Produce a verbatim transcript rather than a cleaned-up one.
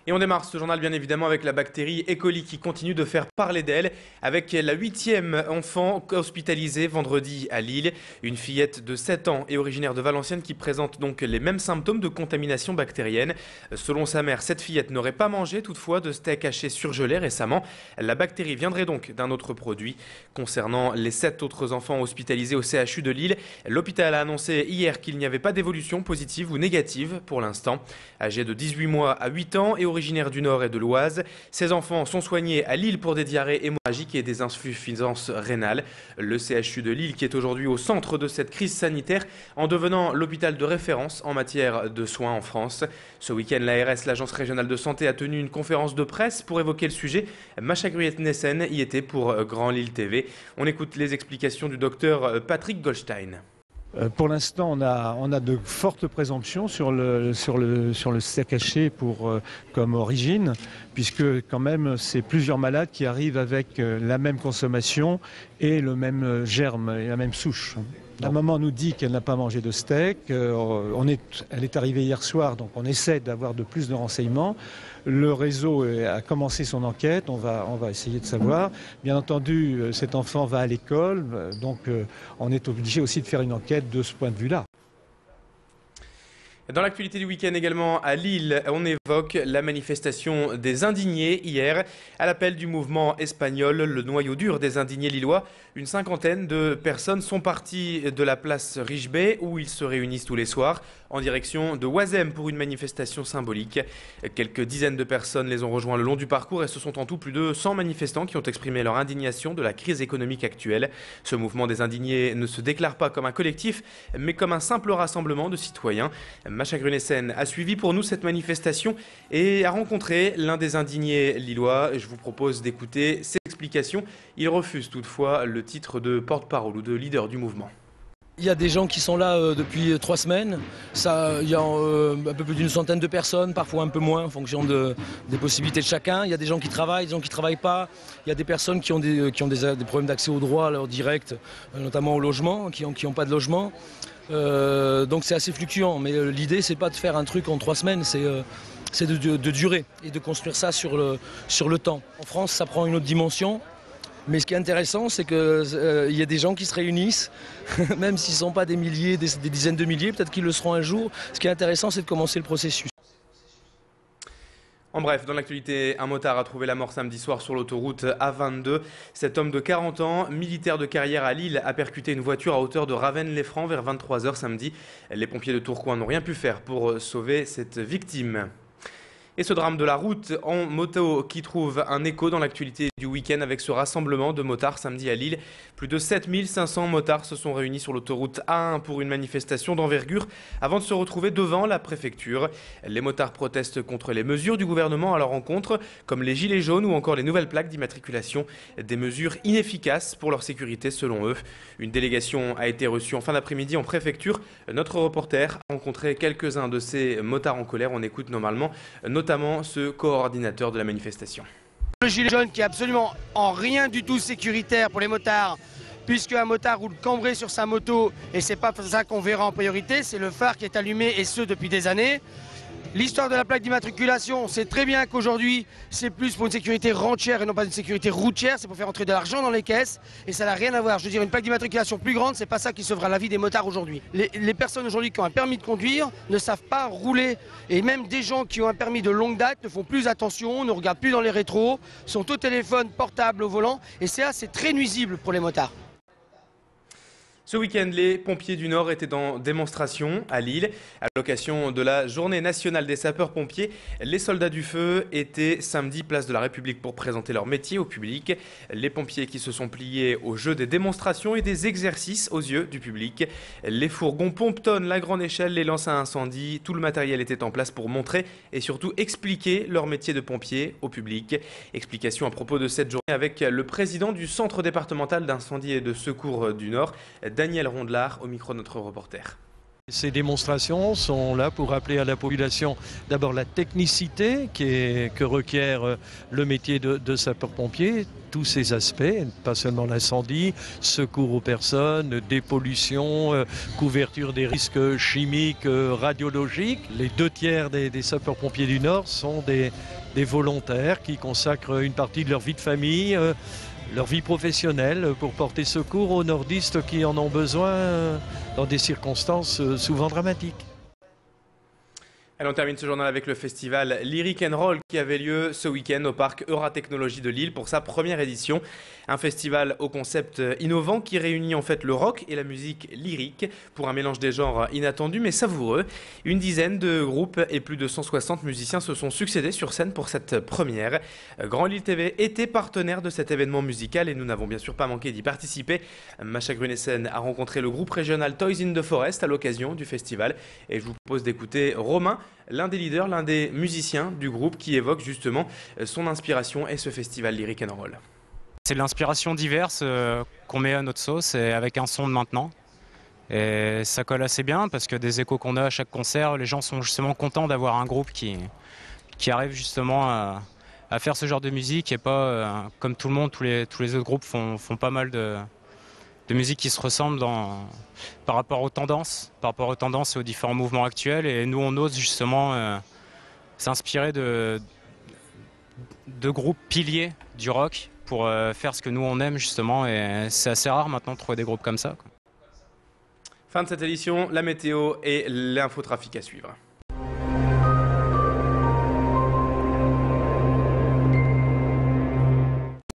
Et on démarre ce journal bien évidemment avec la bactérie E. coli qui continue de faire parler d'elle, avec la huitième enfant hospitalisée vendredi à Lille. Une fillette de sept ans et originaire de Valenciennes qui présente donc les mêmes symptômes de contamination bactérienne. Selon sa mère, cette fillette n'aurait pas mangé toutefois de steak haché surgelé récemment. La bactérie viendrait donc d'un autre produit. Concernant les sept autres enfants hospitalisés au C H U de Lille, l'hôpital a annoncé hier qu'il n'y avait pas d'évolution positive ou négative pour l'instant. Âgés de dix-huit mois à huit ans et originaires du Nord et de l'Oise, ces enfants sont soignés à Lille pour des diarrhées hémorragiques et des insuffisances rénales. Le C H U de Lille qui est aujourd'hui au centre de cette crise sanitaire en devenant l'hôpital de référence en matière de soins en France. Ce week-end, l'A R S, l'Agence régionale de santé, a tenu une conférence de presse pour évoquer le sujet. Masha Gruet-Nessen y était pour Grand Lille T V. On écoute les explications du docteur Patrick Goldstein. Pour l'instant, on a, on a de fortes présomptions sur le, sur le, sur le steak haché pour, euh, comme origine, puisque quand même, c'est plusieurs malades qui arrivent avec euh, la même consommation et le même germe et la même souche. La maman nous dit qu'elle n'a pas mangé de steak. Euh, on est, elle est arrivée hier soir, donc on essaie d'avoir de plus de renseignements. Le réseau a commencé son enquête, on va, on va essayer de savoir. Bien entendu, cet enfant va à l'école, donc on est obligé aussi de faire une enquête de ce point de vue-là. Dans l'actualité du week-end également à Lille, on évoque la manifestation des indignés hier. À l'appel du mouvement espagnol, le noyau dur des indignés lillois, une cinquantaine de personnes sont parties de la place Richebey où ils se réunissent tous les soirs en direction de Oisem pour une manifestation symbolique. Quelques dizaines de personnes les ont rejoints le long du parcours et ce sont en tout plus de cent manifestants qui ont exprimé leur indignation de la crise économique actuelle. Ce mouvement des indignés ne se déclare pas comme un collectif mais comme un simple rassemblement de citoyens. Masha Gruet-Nessen a suivi pour nous cette manifestation et a rencontré l'un des indignés lillois. Je vous propose d'écouter ses explications. Il refuse toutefois le titre de porte-parole ou de leader du mouvement. Il y a des gens qui sont là euh, depuis trois semaines. Ça, il y a euh, un peu plus d'une centaine de personnes, parfois un peu moins en fonction de, des possibilités de chacun. Il y a des gens qui travaillent, des gens qui ne travaillent pas. Il y a des personnes qui ont des, qui ont des, des problèmes d'accès au droit, alors direct, notamment au logement, qui n'ont qui ont pas de logement. Euh, donc c'est assez fluctuant. Mais euh, l'idée, c'est pas de faire un truc en trois semaines, c'est euh, de, de, de durer et de construire ça sur le, sur le temps. En France, ça prend une autre dimension. Mais ce qui est intéressant, c'est qu'il euh, y a des gens qui se réunissent, même s'ils ne sont pas des milliers, des, des dizaines de milliers, peut-être qu'ils le seront un jour. Ce qui est intéressant, c'est de commencer le processus. En bref, dans l'actualité, un motard a trouvé la mort samedi soir sur l'autoroute A vingt-deux. Cet homme de quarante ans, militaire de carrière à Lille, a percuté une voiture à hauteur de Ravenne-les-Francs vers vingt-trois heures samedi. Les pompiers de Tourcoing n'ont rien pu faire pour sauver cette victime. Et ce drame de la route en moto qui trouve un écho dans l'actualité du week-end avec ce rassemblement de motards samedi à Lille. Plus de sept mille cinq cents motards se sont réunis sur l'autoroute A un pour une manifestation d'envergure avant de se retrouver devant la préfecture. Les motards protestent contre les mesures du gouvernement à leur encontre, comme les gilets jaunes ou encore les nouvelles plaques d'immatriculation. Des mesures inefficaces pour leur sécurité selon eux. Une délégation a été reçue en fin d'après-midi en préfecture. Notre reporter a rencontré quelques-uns de ces motards en colère. On écoute normalement notamment notamment ce coordinateur de la manifestation. Le gilet jaune qui est absolument en rien du tout sécuritaire pour les motards, puisque un motard roule cambré sur sa moto et c'est pas ça qu'on verra en priorité, c'est le phare qui est allumé et ce depuis des années. L'histoire de la plaque d'immatriculation, on sait très bien qu'aujourd'hui c'est plus pour une sécurité rentière et non pas une sécurité routière, c'est pour faire entrer de l'argent dans les caisses et ça n'a rien à voir. Je veux dire, une plaque d'immatriculation plus grande, c'est pas ça qui sauvera la vie des motards aujourd'hui. Les, les personnes aujourd'hui qui ont un permis de conduire ne savent pas rouler et même des gens qui ont un permis de longue date ne font plus attention, ne regardent plus dans les rétros, sont au téléphone portable au volant et ça c'est très nuisible pour les motards. Ce week-end, les pompiers du Nord étaient en démonstration à Lille. À l'occasion de la journée nationale des sapeurs-pompiers, les soldats du feu étaient samedi place de la République pour présenter leur métier au public. Les pompiers qui se sont pliés au jeu des démonstrations et des exercices aux yeux du public. Les fourgons pompe-tonnes, la grande échelle, les lances à incendie, tout le matériel était en place pour montrer et surtout expliquer leur métier de pompier au public. Explication à propos de cette journée avec le président du Centre départemental d'incendie et de secours du Nord, Daniel Rondelard, au micro de notre reporter. Ces démonstrations sont là pour rappeler à la population d'abord la technicité qui est, que requiert le métier de, de sapeur-pompier, tous ces aspects, pas seulement l'incendie, secours aux personnes, dépollution, euh, couverture des risques chimiques, euh, radiologiques. Les deux tiers des, des sapeurs-pompiers du Nord sont des, des volontaires qui consacrent une partie de leur vie de famille, euh, leur vie professionnelle pour porter secours aux nordistes qui en ont besoin euh, dans des circonstances euh, souvent dramatiques. Allez, on termine ce journal avec le festival Lyric and Roll qui avait lieu ce week-end au parc Euratechnologie de Lille pour sa première édition. Un festival au concept innovant qui réunit en fait le rock et la musique lyrique pour un mélange des genres inattendu mais savoureux. Une dizaine de groupes et plus de cent soixante musiciens se sont succédés sur scène pour cette première. Grand Lille T V était partenaire de cet événement musical et nous n'avons bien sûr pas manqué d'y participer. Macha Grunessen a rencontré le groupe régional Toys in the Forest à l'occasion du festival et je vous propose d'écouter Romain, l'un des leaders, l'un des musiciens du groupe qui évoque justement son inspiration et ce festival Lyric and Roll. C'est de l'inspiration diverse euh, qu'on met à notre sauce et avec un son de maintenant. Et ça colle assez bien parce que des échos qu'on a à chaque concert, les gens sont justement contents d'avoir un groupe qui, qui arrive justement à, à faire ce genre de musique et pas euh, comme tout le monde, tous les, tous les autres groupes font, font pas mal de, de musique qui se ressemble dans, par rapport aux tendances, par rapport aux tendances et aux différents mouvements actuels. Et nous, on ose justement euh, s'inspirer de, de groupes piliers du rock pour euh, faire ce que nous on aime justement. Et c'est assez rare maintenant de trouver des groupes comme ça, quoi. Fin de cette édition, la météo et l'infotrafic à suivre.